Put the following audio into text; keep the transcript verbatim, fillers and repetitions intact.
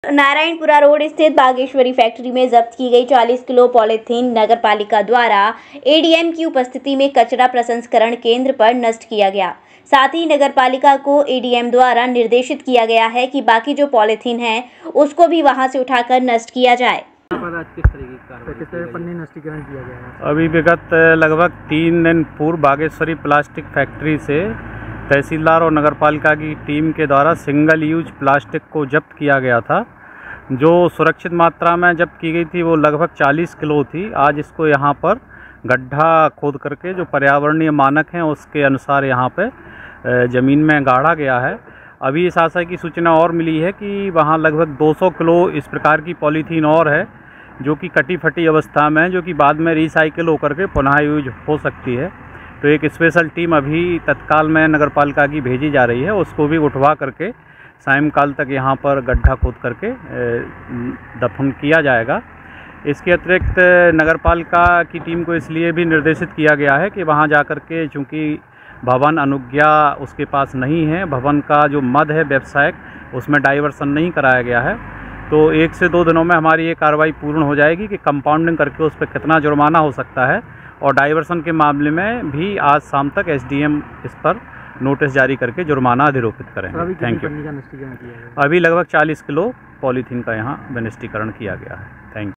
Narayanpura road स्थित Bageshwari factory में जब्त की गई चालीस किलो पॉलीथीन नगरपालिका द्वारा एडीएम की उपस्थिति में कचरा प्रसंस्करण केंद्र पर नष्ट किया गया। साथ ही नगरपालिका को एडीएम द्वारा निर्देशित किया गया है कि बाकी जो पॉलीथीन है उसको भी वहां से उठाकर नष्ट किया जाए। किस तरीके की पन्नी नष्टीकरण किया गया है? अभी विगत लगभग तीन दिन पूर्व बागेश्वरी प्लास्टिक फैक्ट्री से तहसीलदार और नगरपालिका की टीम के द्वारा सिंगल यूज प्लास्टिक को जब्त किया गया था। जो सुरक्षित मात्रा में जब्त की गई थी वो लगभग चालीस किलो थी। आज इसको यहाँ पर गड्ढा खोद करके जो पर्यावरणीय मानक हैं उसके अनुसार यहाँ पे ज़मीन में गाड़ा गया है। अभी इस आशय की सूचना और मिली है कि वहाँ लगभग दो सौ किलो इस प्रकार की पॉलीथीन और है जो कि कटी फटी अवस्था में है, जो कि बाद में रिसाइकिल होकर के पुनः यूज हो सकती है। तो एक स्पेशल टीम अभी तत्काल में नगरपालिका की भेजी जा रही है, उसको भी उठवा करके सायंकाल तक यहाँ पर गड्ढा खोद करके दफन किया जाएगा। इसके अतिरिक्त नगरपालिका की टीम को इसलिए भी निर्देशित किया गया है कि वहाँ जा कर के चूँकि भवन अनुज्ञा उसके पास नहीं है, भवन का जो मद है व्यावसायिक उसमें डाइवर्सन नहीं कराया गया है, तो एक से दो दिनों में हमारी ये कार्रवाई पूर्ण हो जाएगी कि कंपाउंडिंग करके उस पर कितना जुर्माना हो सकता है। और डाइवर्सन के मामले में भी आज शाम तक एसडीएम इस पर नोटिस जारी करके जुर्माना अधिरोपित करेंगे। Thank you. अभी लगभग चालीस किलो पॉलीथीन का यहाँ विनिष्टीकरण किया गया है। Thank you.